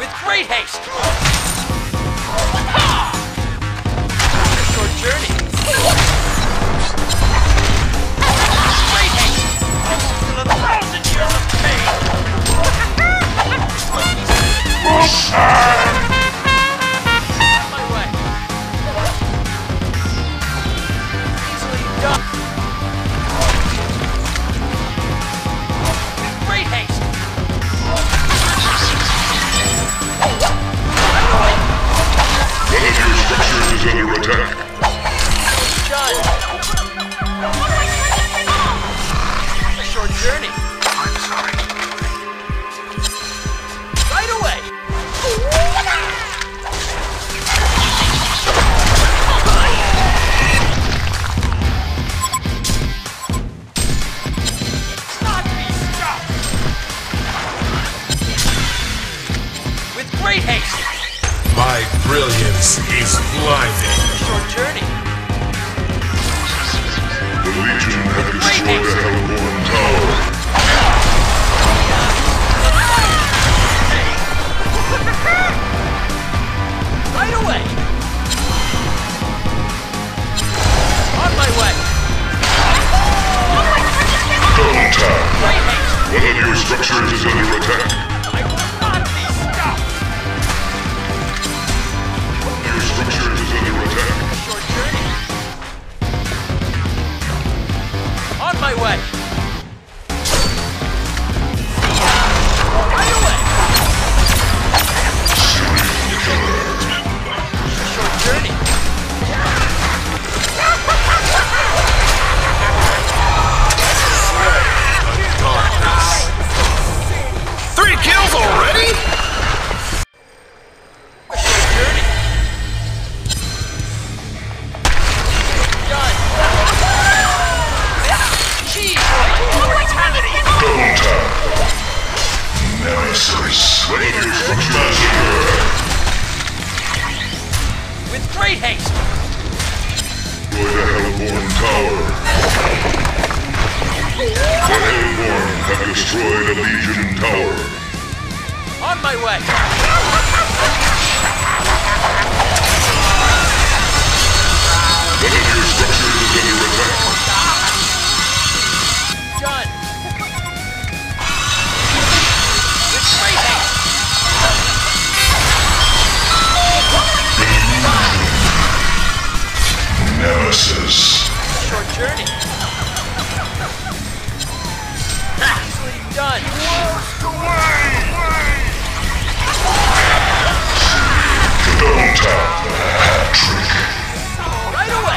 With great haste! A short journey! Great haste! To the 1,000 years of pain! On my way! Easily done! With great haste! One of your structures is under attack. Done. A short journey. I'm sorry. Right away. It's not be stopped. With great haste. My brilliance is blinding. A short journey. The Legion have destroyed the Hellborn Tower. Right away. On my way. Double tap. Great haste. One of your structures is under attack. I will not be stopped. Your structures is under attack. A short journey. On my way. Right away. A short journey. 3 kills already? A short journey. Done. Cheese. Immortality. Double tap. Nemesis. One of your structures is under attack. With great haste. Destroy the Hellborn Tower. The Hellborn have destroyed a Legion Tower. On my way. One of your structures is under attack. Done. With great haste. Nemesis. Short journey. Easily done. Double tap. Hat trick. Right away.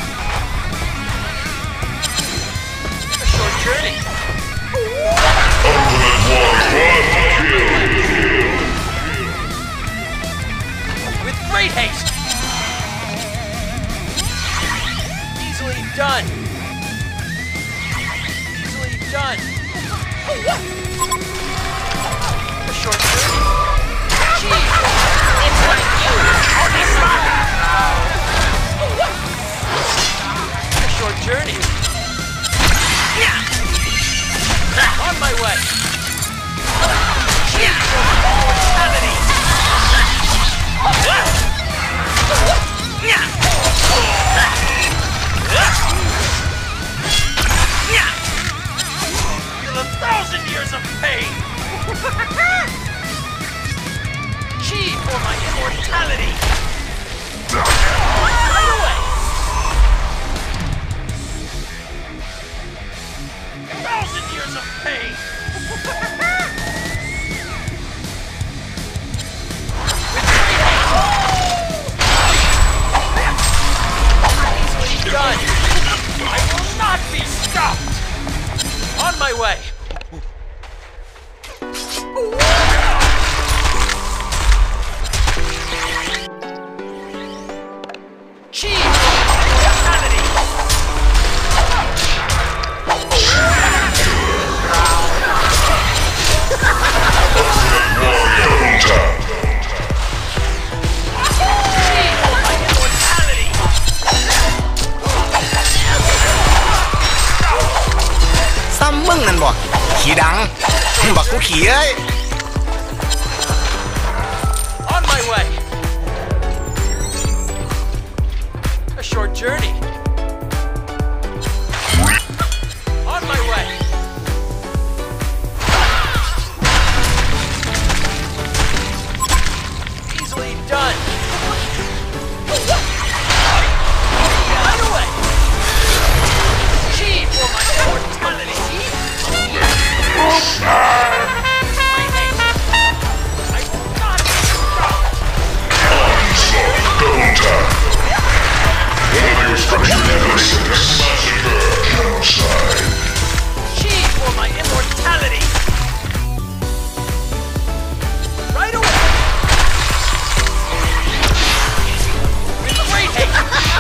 A short journey. Ultimate one kill. With great haste. Easily done. Easily done. A short journey. Gee, it's like you. A short journey. On my way. Mortality. Feel 1,000 years of pain. Gee, for my immortality. Right away. 1,000 years of pain. With great haste. Easily done. I will not be stopped. On my way. Cheese! Mortality! Double tap. Cheese! My immortality! Xămนั่นบ่ขี้ดังบักกูขี้เอ้ย short journey. On my way. Easily done. Right away. G for my immortality. Double tap. One of your structures nemesis. Massacre. Genocide. G for my immortality. Right away. With great haste.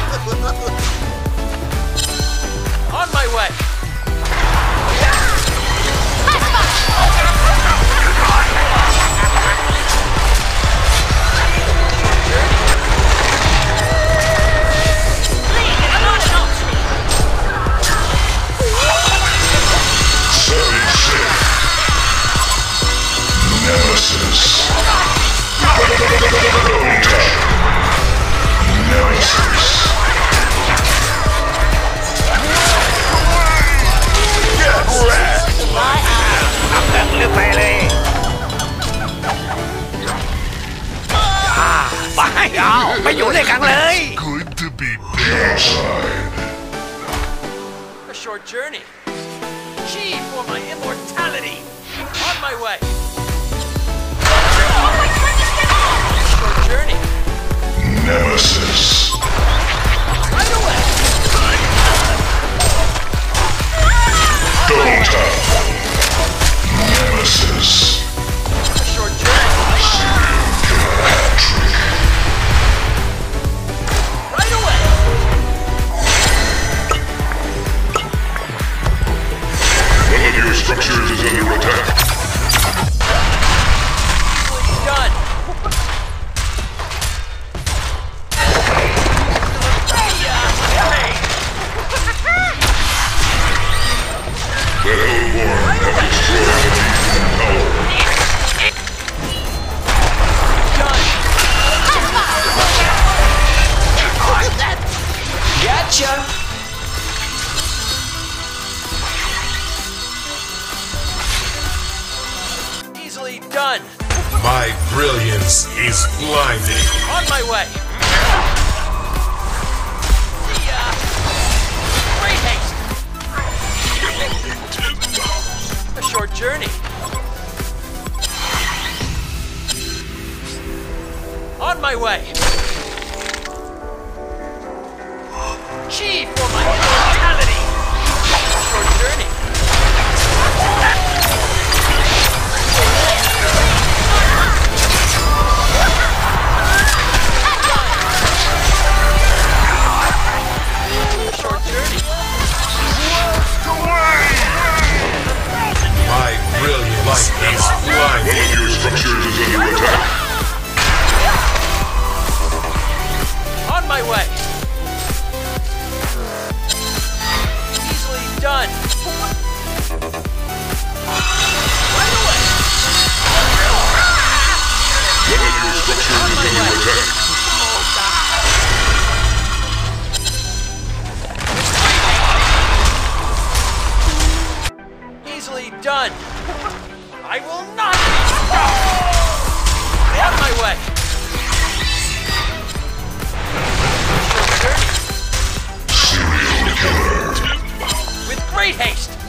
On my way. Nemesis. Double tap. Nemesis. Get wrecked. ลึกไปเลยไปเอาไปอยู่ด้วยกันเลย Good to be genocide. A short journey. G for my immortality. On my way. Short journey. Nemesis. Right away. Double tap. Nemesis. A short journey. Hat-trick. Right away. One of your structures is under attack. Easily done. The Hellborn have destroyed the Demon Tower. Done. Gotcha. Easily done. My brilliance is blinding. On my way. See ya. Great haste. A short journey. On my way. G for my immortality. A short journey. Short journey. My brilliance is One blinding. of your structures is under attack. On my way. Easily done. Right away. One of your structures is under attack. Easily done. I will not be stopped. On my way. Short journey. Serial killer. With great haste.